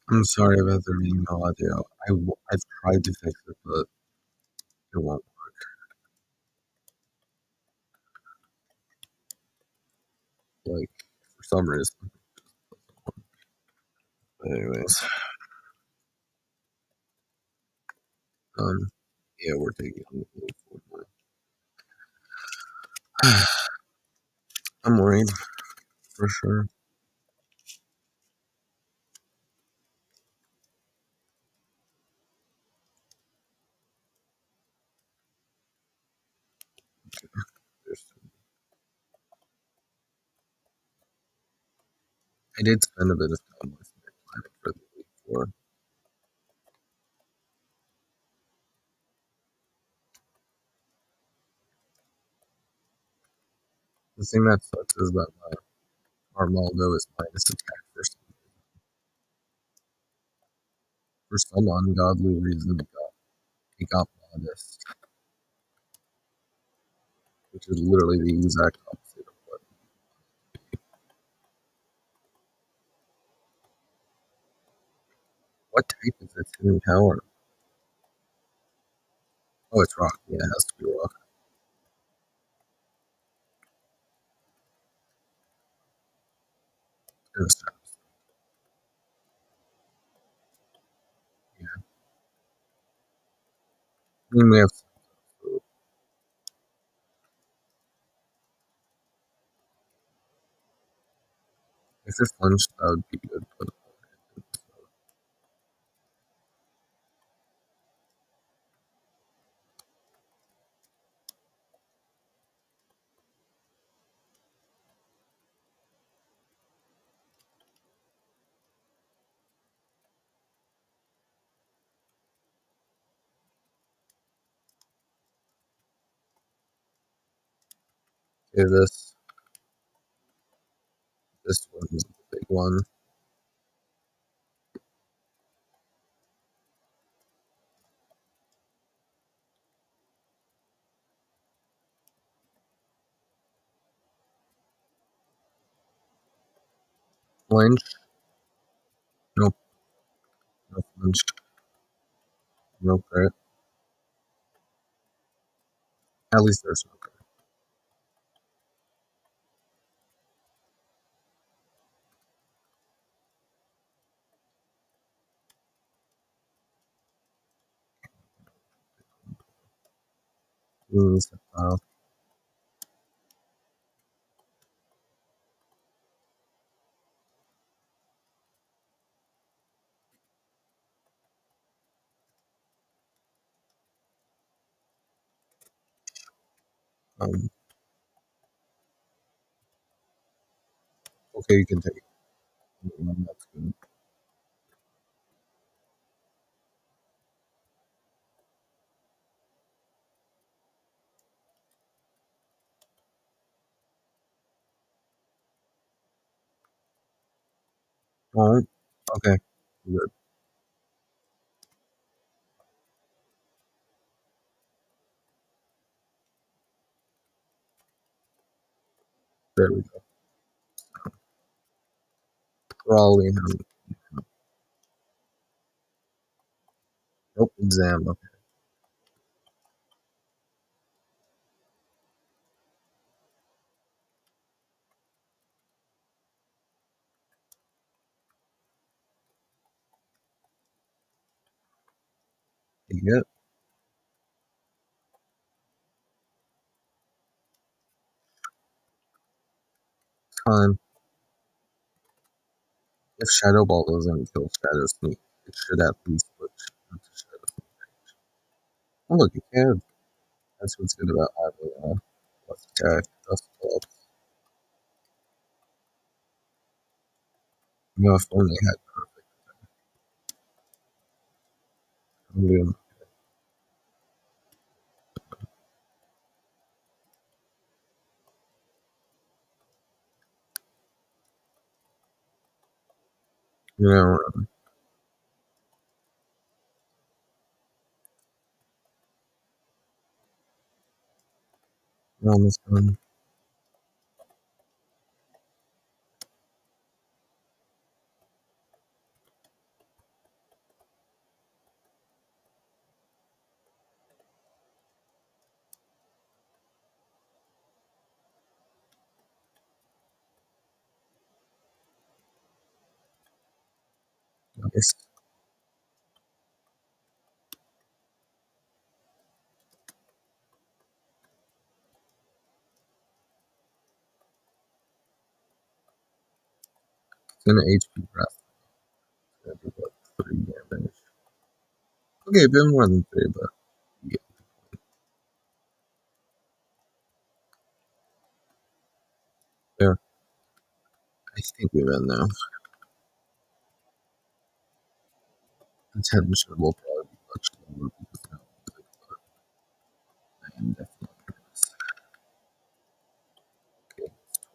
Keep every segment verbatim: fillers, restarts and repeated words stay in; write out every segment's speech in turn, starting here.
I'm sorry about the email audio. I, w- I've tried to fix it, but it won't. Like, for some reason. But anyways, um, yeah, we're taking a little forward. I'm worried, for sure. There's- I did spend a bit of time with my planning for the week four. The thing that sucks is that my Armaldo is minus attack for some, for some ungodly reason. It got, it got modest, which is literally the exact opposite of what. What type is its hidden power? Oh, it's rock. Yeah, it has to be rock. It's gonna Yeah. I mean, we have. If it's lunch, that would be good. But okay, this this one's the big one. Lunch, no, no lunch, no credit. At least there's no credit. Means uh, um, okay, you can take it. Um, that's good. All right. Okay. Good. There we go. Raleigh. Um, nope. Exam. Okay. You get time. If Shadow Ball doesn't kill Shadow Sneak, it should at least put into Shadow Sneak. Oh, look, it can. That's what's good about having uh, less attack, less club. You know, if only had perfect. I'm doing, you know, we're almost done. Nice. It's an H P breath. It's gonna be about three damage. Okay, a bit more than three, but yeah. Yeah. I think we win now. The tension will probably be much lower because now I am definitely nervous. Okay,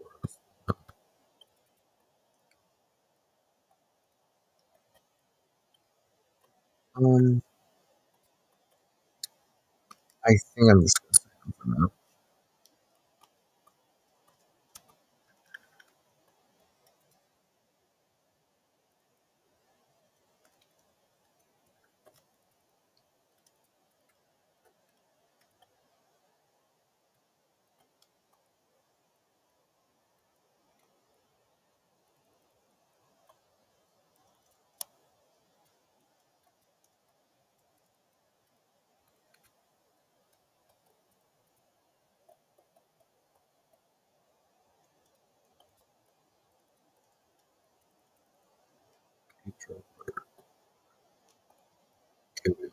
Um, I think I'm just gonna stay on for now. Control. Okay, we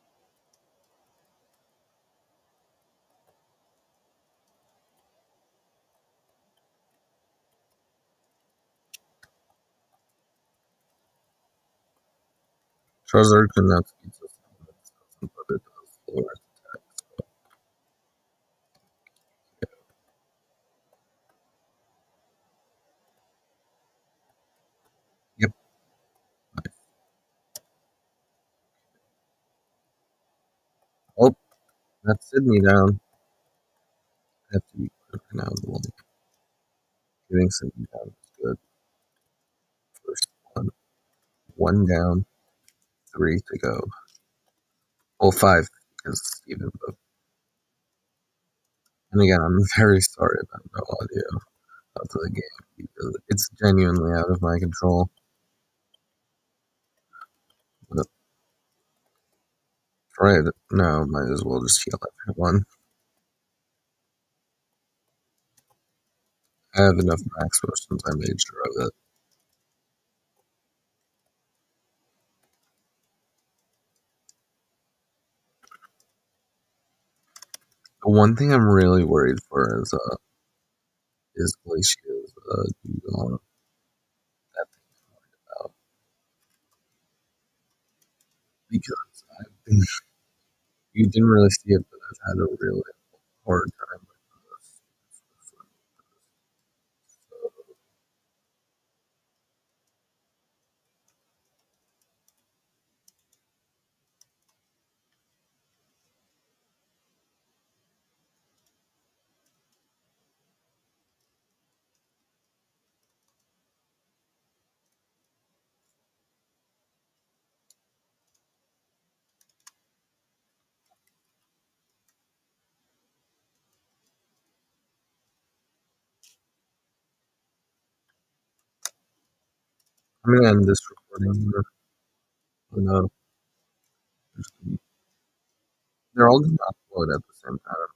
Charizard cannot beat us, but it does lower its attack. Yep. Oh, that's Sidney down. I have to be quick now. Like, getting Sidney down is good. First one. One down. Three to go. Well, five because Steven. But, and again, I'm very sorry about no audio of the game because it's genuinely out of my control. But right now, might as well just heal everyone. I have enough max potions. I made sure of it. The one thing I'm really worried for is uh is Glacier's uh Dugong. That thing's worried about because I've been you didn't really see it, but I've had a really hard time with this. So, I'm gonna end this recording here. Oh no, they're all gonna upload at the same time.